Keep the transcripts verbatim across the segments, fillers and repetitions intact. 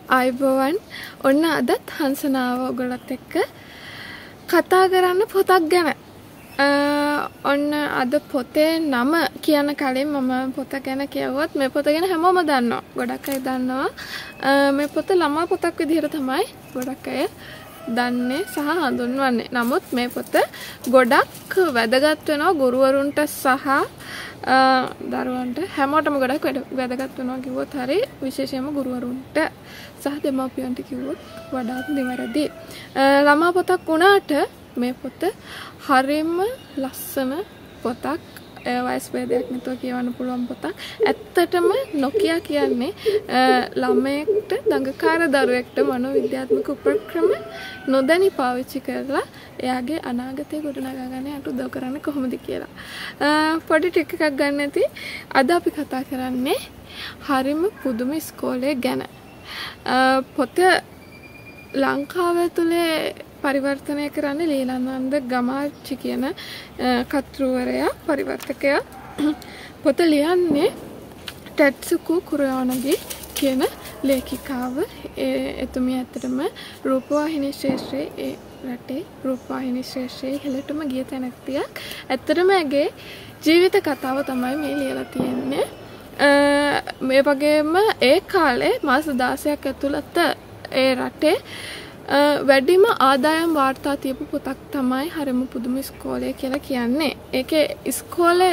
ආයුබෝවන් ඔන්න අදත් හංසනාව ඔයගොල්ලොත් එක්ක කතා කරන්න පොතක් ගැන. ඔන්න අද පොතේ නම කියන කලින් මම පොත ගැන කියවුවොත් මේ පොත ගැන හැමෝම දන්නවා. ගොඩක් අය දන්නවා. මේ පොත ළමා පොතක් විදිහට තමයි ගොඩක් අය දන්නේ සහ හඳුන්වන්නේ. නමුත් මේ පොත ගොඩක් වැදගත් වෙනවා ගුරුවරුන්ට සහ දරුවන්ට හැමෝටම ගොඩක් වැදගත් වෙනවා කිව්වොත් හරි විශේෂයෙන්ම ගුරුවරුන්ට සහ දෙමාපියන්ට කිව්වොත් වඩාත් නිවැරදි. ළමා පොතක් වුණාට මේ පොත හරිම ලස්සන පොතක්. වයස් ભેදයක් නැතුව කියවන්න පුළුවන් පොතක්. ඇත්තටම නොකිය කියන්නේ ළමයෙක්ට දඟකාර දරුවෙක්ට මනෝවිද්‍යාත්මක උපක්‍රම නොදැනි පාවිච්චි කරලා එයාගේ අනාගතය ගොඩනගා ගන්න යට උදව් කරන්නේ කොහොමද කියලා. පොඩි ටික එකක් ගන්න ඇති. අද අපි කතා කරන්නේ හරිම පුදුම ඉස්කෝලේ ගැන. පොත ලංකාව ඇතුලේ පරිවර්තනය කරන්නේ ලීලානන්ද ගමාච්චි කියන කතෘවරයා පරිවර්තකයා. පොත ලියන්නේ ටෙට්සුකු කුරයානගි කියන ලේඛිකාව. එතුමිය ඇත්තටම රූපවාහිනී ශ්‍රේෂ්ඨයේ ඒ රටේ රූපවාහිනී ශ්‍රේෂ්ඨයේ ඉහළටම ගිය තැනැත්තියක්. ඇත්තටම ඇගේ ජීවිත කතාව තමයි මේ ලියලා තියෙන්නේ. මේ වගේම ඒ කාලේ මාස දාසයක් ඇතුළත ඒ රටේ වැඩිම ආදායම් වාර්තා තියපු පොතක් තමයි හරිම පුදුම ඉස්කෝලේ කියලා කියන්නේ. ඒකේ ඉස්කෝලේ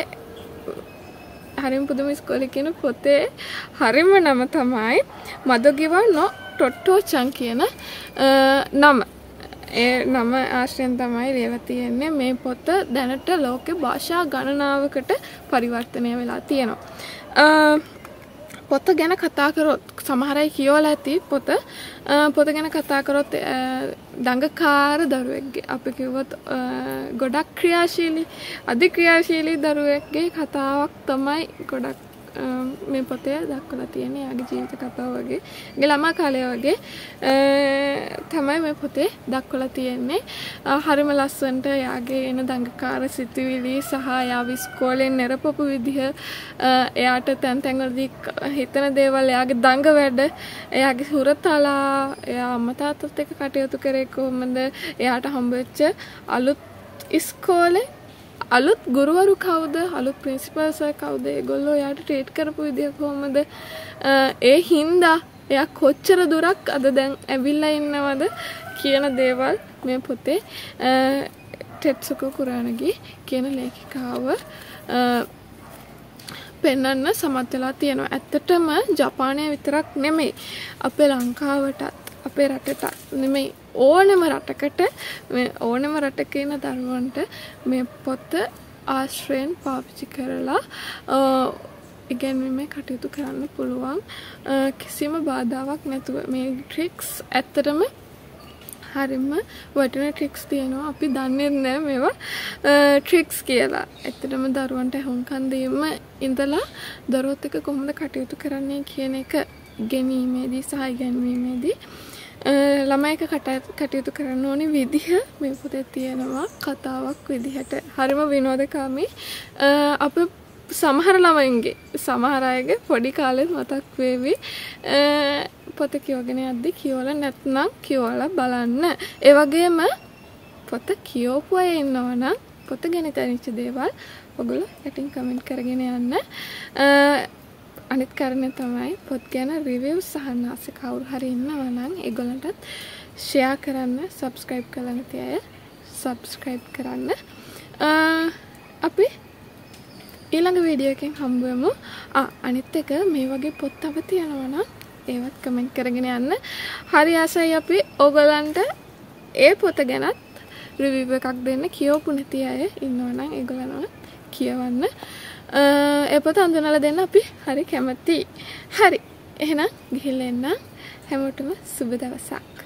හරිම පුදුම ඉස්කෝලේ කියන පොතේ හරිම නම තමයි මදොගිවා නො ටොට්ටෝචන් කියන නම. ඒ නම ආශ්‍රයෙන් තමයි ලියලා තියෙන්නේ. මේ පොත දැනට ලෝකේ භාෂා ගණනාවකට පරිවර්තනය වෙලා තියෙනවා. පොත ගැන කතා කරොත් සමහර අය කියවලා ඇති පොත. පොත ගැන කතා කරොත් දඟකාර දරුවෙක්ගේ අපි කිව්වොත් ගොඩක් ක්‍රියාශීලී අධි ක්‍රියාශීලී දරුවෙක්ගේ කතාවක් තමයි ගොඩක් මේ පොතේ දක්වලා තියෙන්නේ. යාගේ ජීවිත කතාව වගේ ගේ ළමා කාලය වගේ තමයි මේ පොතේ දක්වලා තියෙන්නේ. හරිම ලස්සනට යාගේ එන දඟකාර සිතුවිලි සහ යාව ඉස්කෝලෙන් නිරපපු විදිහ, එයාට තැන් තැන් වලදී හිතන දේවල්, එයාගේ දඟ වැඩ, එයාගේ හුරතලා, එයා අම්මා තාත්තත් එක්ක කටයුතු කරේ කොහොමද, එයාට හම්බෙච්ච අලුත් ඉස්කෝලේ අලුත් ගුරුවරු කවුද, අලුත් ප්‍රින්සිපල් සර් කවුද, ඒගොල්ලෝ එයාට ට්‍රීට් කරපු විදිය කොහොමද, ඒ හින්දා එයා කොච්චර දුරක් අද දැන් ඇවිල්ලා ඉන්නවද කියන දේවල් මේ පොතේ ටෙට්සුකු කුරානගි කියන ලේඛිකාව පෙන්වන්න සමත් වෙලා තියෙනවා. ඇත්තටම ජපානයේ විතරක් නෙමෙයි අපේ ලංකාවටත් අපේ රටට නෙමෙයි ඕනම රටකට මේ ඕනම රටක ඉන්න දරුවන්ට මේ පොත ආශ්‍රයෙන් පාවිච්චි කරලා ඉගෙනීමේ කටයුතු කරන්න පුළුවන් කිසිම බාධාවක් නැතුව. මේ ට්‍රික්ස් ඇත්තටම හරිම වටින ට්‍රික්ස් තියෙනවා. අපි දන්නේ නැහැ මේවා ට්‍රික්ස් කියලා. ඇත්තටම දරුවන්ට හුම්කන් දීම ඉඳලා දරුවොත් එක්ක කොහොමද කටයුතු කරන්නේ කියන එක ඉගෙනීමේදී සහ ඉගෙනීමේදී ළමයි එක කටයුතු කරන්න ඕනේ විදිහ මේ පොතේ තියෙනවා කතාවක් විදිහට. හරිම විනෝදකාමී. අප සමහර ළමයින්ගේ සමහර අයගේ පොඩි කාලෙත් මතක් වේවි පොත කියවගෙන යද්දි කියවලා නැත්නම් කියවලා බලන්න. ඒ වගේම පොත කියවපු අය ඉන්නවා නම් පොත ගැන දැනෙච්ච දේවල් ඔයගොල්ලෝ යටින් කමෙන්ට් කරගෙන යන්න. අනිත් කාරණේ තමයි පොත් ගැන රිවිව්ස් අහන්න ආස කවුරු හරි ඉන්නවා නම් ඒගොල්ලන්ටත් ෂෙයා කරන්න, සබ්ස්ක්‍රයිබ් කරලා නැති අය සබ්ස්ක්‍රයිබ් කරන්න. අපි ඊළඟ වීඩියෝ එකෙන් හම්බ වෙමු. ආ අනිත් එක මේ වගේ පොත් තව තියෙනවා නම් ඒවත් කමෙන්ට් කරගෙන යන්න. හරි ආසයි අපි ඕගොල්ලන්ට ඒ පොත ගැනත් රිවිව් එකක් දෙන්න. කියවපු නැති අය ඉන්නවා නම් ඒගොල්ලන්ව කියවන්න. ඒ පොත හඳුනලා දෙන්න අපි හරි කැමතියි. හරි. එහෙනම් ගිහිල්ලා එන්න. හැමෝටම සුබ දවසක්.